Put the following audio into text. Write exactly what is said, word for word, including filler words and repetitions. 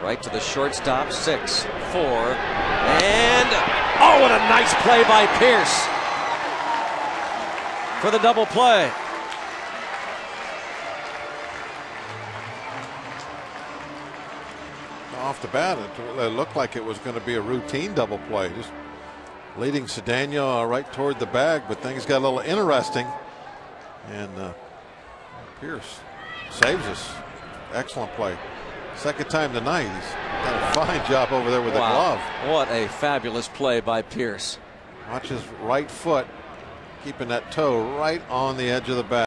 Right to the shortstop. Six, four, and oh, what a nice play by Pearce for the double play. Off the bat, it looked like it was going to be a routine double play, just leading Cedeno right toward the bag, but things got a little interesting, and uh, Pearce saves us. Excellent play. Second time tonight. He's done a fine job over there with wow. the glove. What a fabulous play by Pearce. Watch his right foot keeping that toe right on the edge of the bat.